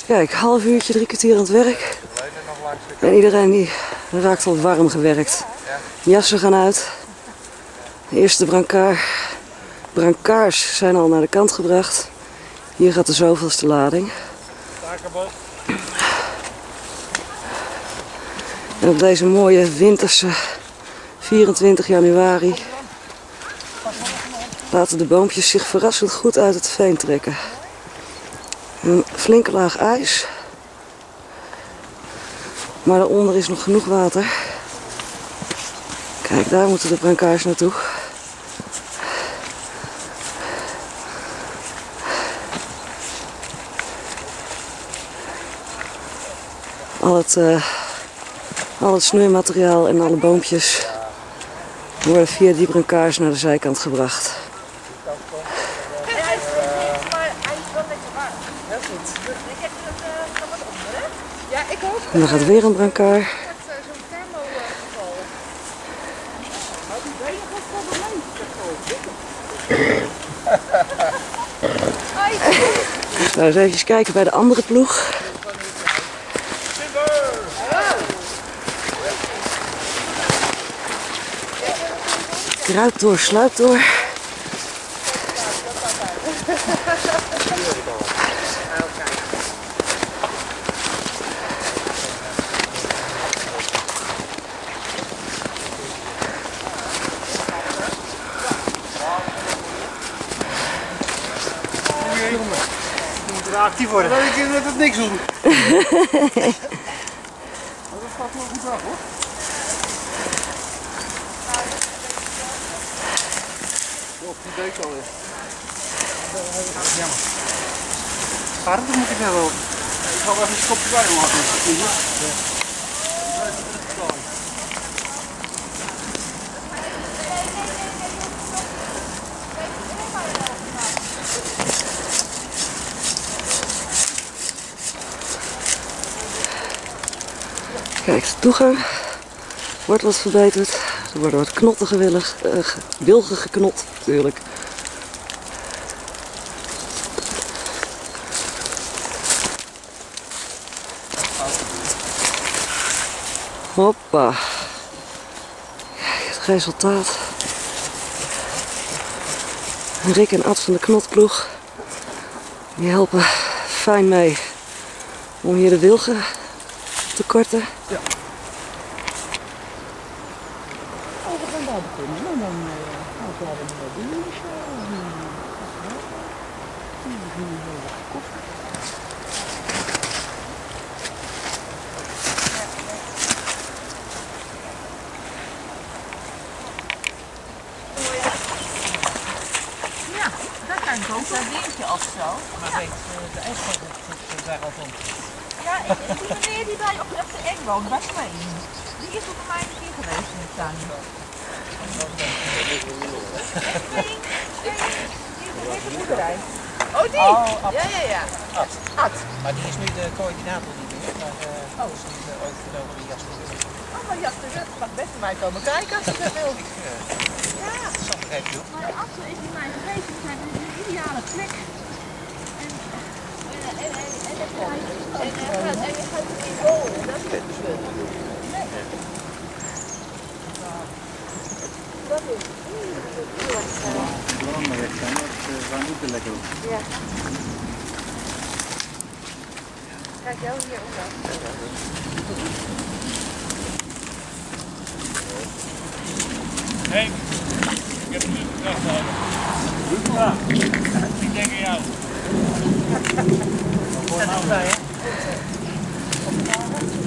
Kijk, half uurtje, 3 kwartier aan het werk. En iedereen die raakt al warm gewerkt. Jassen gaan uit. De eerste brancards zijn al naar de kant gebracht. Hier gaat de zoveelste lading. En op deze mooie winterse 24 januari laten de boompjes zich verrassend goed uit het veen trekken. Een flinke laag ijs. Maar daaronder is nog genoeg water. Kijk, daar moeten de brancards naartoe. Al het snoeimateriaal en alle boompjes worden via die brancards naar de zijkant gebracht. En dan gaat weer een brancard. Nou, eens even kijken bij de andere ploeg. Kruipt door, sluipt door. Je moet er actief worden. Dan denk ik dat het niks doen. Dat gaat wel goed af, hoor. Op die beek al is. Jammer. Gaat het of moet ik net wel? Ik ga wel even een schopje bij hem laten. Kijk, de toegang wordt wat verbeterd. Er worden wat knottige wilgen geknot natuurlijk. Hoppa. Kijk, het resultaat. Rick en Ad van de knotploeg, die helpen fijn mee om hier de wilgen te korten. Ja. We gaan daar beginnen en dan gaan we wat doen. Ja, dat kan ik ook. Dat dingetje of zo. Maar weet de eigenaar daar al van? Ja, die meneer die bij op de eng woont, bij Smeen. Die is ook bij mij een keer geweest in de tuin. Die heeft een boerderij. Oh, die? Oh, ja, ja, ja. Ad. Maar die is nu de coördinator niet meer. Maar is nu overgenomen door Jasper. Oh, maar Jasper, dat mag best bij mij komen kijken als je dat wil. Ja. Dat zal ik even doen. Maar Ad is bij mij geweest, we zijn een ideale plek. En je gaat er niet wonen, dat is het punt. Dat is Belangrijk zijn, dat waar niet te lekker op. ja. Kijk jou hier ook aan. Henk, ik heb een leuke vraag gehad. Ik denk aan jou. Zet het bij, hè?